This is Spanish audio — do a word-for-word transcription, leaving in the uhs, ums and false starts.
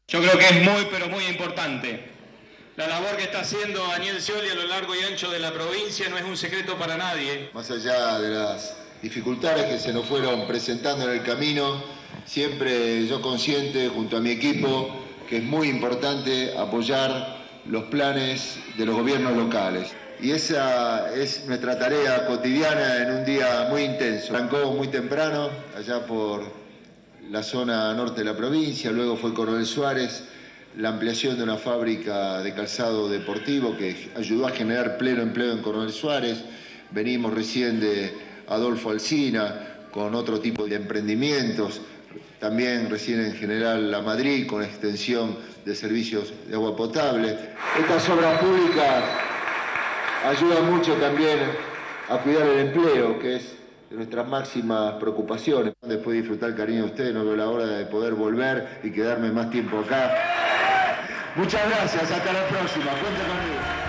Yo creo que es muy, pero muy importante. La labor que está haciendo Daniel Scioli a lo largo y ancho de la provincia no es un secreto para nadie. Más allá de las dificultades que se nos fueron presentando en el camino, siempre yo consciente junto a mi equipo que es muy importante apoyar los planes de los gobiernos locales. Y esa es nuestra tarea cotidiana en un día muy intenso. Arrancó muy temprano, allá por la zona norte de la provincia, luego fue Coronel Suárez, la ampliación de una fábrica de calzado deportivo que ayudó a generar pleno empleo en Coronel Suárez. Venimos recién de Adolfo Alsina con otro tipo de emprendimientos. También recién en General La Madrid con extensión de servicios de agua potable. Estas obras públicas ayudan mucho también a cuidar el empleo, que es de nuestras máximas preocupaciones. Después de disfrutar el cariño de ustedes, no veo la hora de poder volver y quedarme más tiempo acá. Muchas gracias, hasta la próxima. Cuenta conmigo.